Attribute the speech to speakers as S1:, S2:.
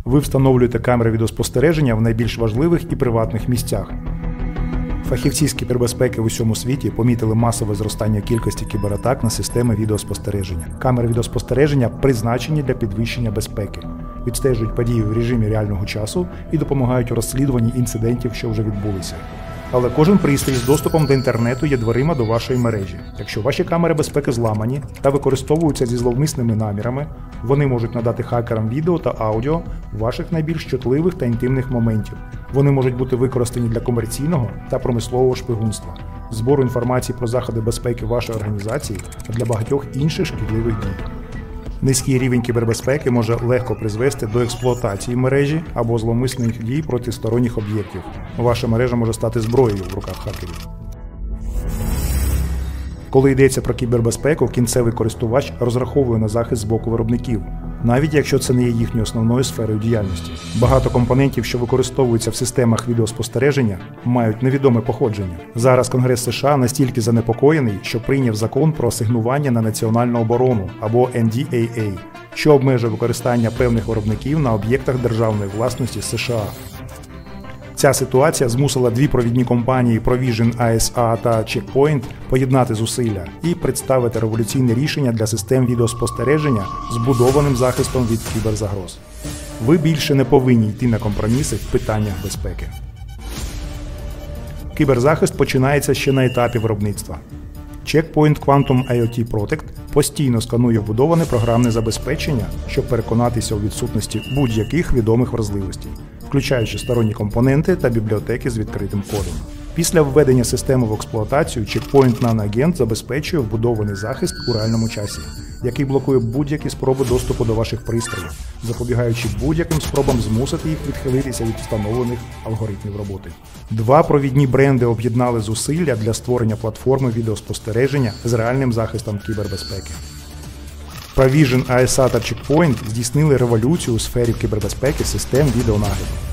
S1: Ви встановлюєте камери відеоспостереження в найбільш важливих і приватних місцях. Фахівці з кібербезпеки в усьому світі помітили масове зростання кількості кібератак на системи відеоспостереження. Камери відеоспостереження призначені для підвищення безпеки, відстежують події в режимі реального часу і допомагають у розслідуванні інцидентів, що вже відбулися. Але кожен пристрій з доступом до інтернету є дверима до вашої мережі. Якщо ваші камери безпеки зламані та використовуються зі зловмисними намірами, вони можуть надати хакерам відео та аудіо ваших найбільш чутливих та інтимних моментів. Вони можуть бути використані для комерційного та промислового шпигунства, збору інформації про заходи безпеки вашої організації та для багатьох інших шкідливих дій. Низький рівень кібербезпеки може легко призвести до експлуатації мережі або зловмисних дій проти сторонніх об'єктів. Ваша мережа може стати зброєю в руках хакерів. Коли йдеться про кібербезпеку, кінцевий користувач розраховує на захист з боку виробників, навіть якщо це не є їхньою основною сферою діяльності. Багато компонентів, що використовуються в системах відеоспостереження, мають невідоме походження. Зараз Конгрес США настільки занепокоєний, що прийняв закон про асигнування на національну оборону, або NDAA, що обмежує використання певних виробників на об'єктах державної власності США. Ця ситуація змусила дві провідні компанії Provision ASA та Check Point поєднати зусилля і представити революційне рішення для систем відеоспостереження з будованим захистом від кіберзагроз. Ви більше не повинні йти на компроміси в питаннях безпеки. Кіберзахист починається ще на етапі виробництва. Check Point Quantum IoT Protect постійно сканує вбудоване програмне забезпечення, щоб переконатися у відсутності будь-яких відомих вразливостей, включаючи сторонні компоненти та бібліотеки з відкритим кодом. Після введення системи в експлуатацію Check Point Nano-агент забезпечує вбудований захист у реальному часі, який блокує будь-які спроби доступу до ваших пристроїв, запобігаючи будь-яким спробам змусити їх відхилитися від встановлених алгоритмів роботи. Два провідні бренди об'єднали зусилля для створення платформи відеоспостереження з реальним захистом кібербезпеки. Provision ASA та Check Point здійснили революцію у сфері кібербезпеки систем відеонагляду.